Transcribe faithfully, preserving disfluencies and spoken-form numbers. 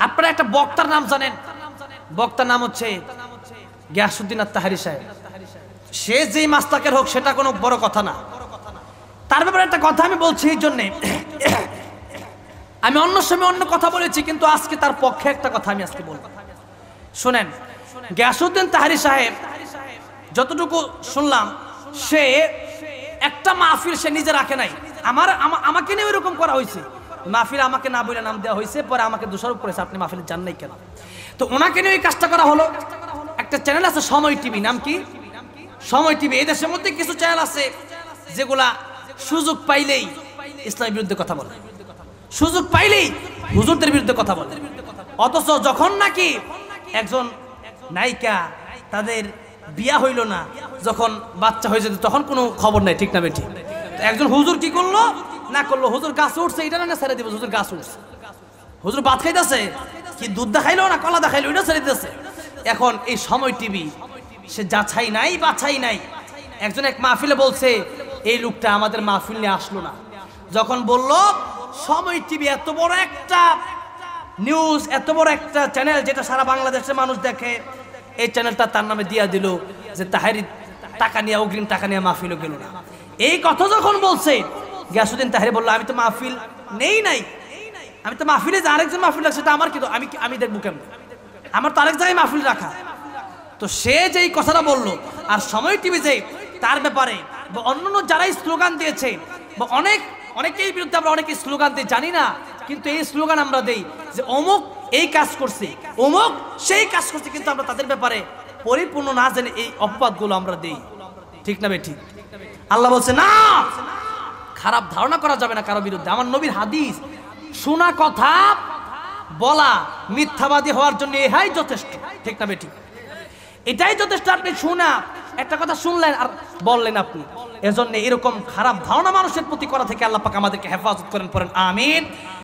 আপনারা একটা বক্তার নাম জানেন, বক্তার নাম হচ্ছে গিয়াস তাহেরি সাহেব। সে যেই মাস্তাকের হোক সেটা কোনো বড় কথা না। তার ব্যাপারে একটা কথা আমি বলছি এই জন্যে, আমি অন্য সময় অন্য কথা বলেছি, কিন্তু আজকে তার পক্ষে একটা কথা আমি আজকে বলবো। শোনেন, গিয়াসউদ্দিন তাহেরি সাহেব যতটুকু শুনলাম, সে একটা মাহফিল সে নিজে রাখে নাই। আমার আমাকে নিয়ে এরকম করা হয়েছে, মাহফিল আমাকে না বলে নাম দেওয়া হয়েছে, পরে আমাকে দোষারোপ করেছে আপনি মাহফিলে যান নাই কেন। তো ওনাকে নিয়ে এই কাজটা করা হলো। একটা চ্যানেল আছে সময় টিভি, নাম কি? সময় টিভি। এই দেশের মধ্যে কিছু চ্যানেল আছে যেগুলা সুযোগ পাইলেই ইসলামের বিরুদ্ধে কথা বলে, সুযোগ পাইলেই হুজুরদের বিরুদ্ধে কথা বলে। অথচ যখন নাকি একজন নায়িকা, তাদের বিয়া হইল না, যখন বাচ্চা হয়ে যেত তখন কোনো খবর নাই, ঠিক না বেঠিক? একজন হুজুর কি করলো না করলো, হুজুর গাছ উঠছে এটা না ছেড়ে দিব, হুজুর গাছ উঠছে, হুজুর ভাত খাইতেছে কি দুধ দেখাইলো না কলা দেখাইলো এটা ছেড়ে দিতেছে। এখন এই সময় টিভি সে যাচাই নাই বাছাই নাই, একজন এক মাহফিলে বলছে এই লোকটা আমাদের মাহফিল নিয়ে আসলো না। যখন বলল সময় টিভি এত বড় একটা নিউজ, এত বড় একটা চ্যানেল যেটা সারা বাংলাদেশের মানুষ দেখে, এই চ্যানেলটা তার নামে দিয়া দিল যে তাহেরি টাকা নিয়ে, অগ্রিম টাকা নিয়ে মাহফিলও গেল না। এই কথা যখন বলছে, গিয়াসউদ্দিন তাহেরি বললো আমি তো মাহফিল নেই নাই, আমি তো মাহফিলে যে আরেকজন মাহফিল রাখছে সেটা আমার কি, আমি আমি দেখবো কেমন, আমার তো আরেক জায়গায় মাহফিল রাখা। তো সে যেই কথাটা বললো, আর সময় টিভি যে তার ব্যাপারে বা অন্যান্য যারাই স্লোগান দিয়েছে, বা অনেক অনেকেই বিরুদ্ধে আমরা অনেকেই স্লোগান দিই জানি না, কিন্তু এই স্লোগান আমরা দেই যে অমুক এই কাজ করছে, অমুক সেই কাজ করছে, কিন্তু আমরা তাদের ব্যাপারে পরিপূর্ণ না জেনে এই অপবাদগুলো আমরা দেই, ঠিক না বেঠিক? আল্লাহ বলছে না, খারাপ ধারণা করা যাবে না কারো বিরুদ্ধে। আমার নবীর হাদিস, শোনা কথা বলা মিথ্যাবাদী হওয়ার জন্য এটাই যথেষ্ট, ঠিক না বেঠিক? এটাই যথেষ্ট। আপনি শোনা একটা কথা শুনলেন আর বললেন আপনি, এজন্য এরকম খারাপ ধারণা মানুষের প্রতি করা থেকে আল্লাহ পাক আমাদেরকে হেফাজত করেন, পড়েন আমিন।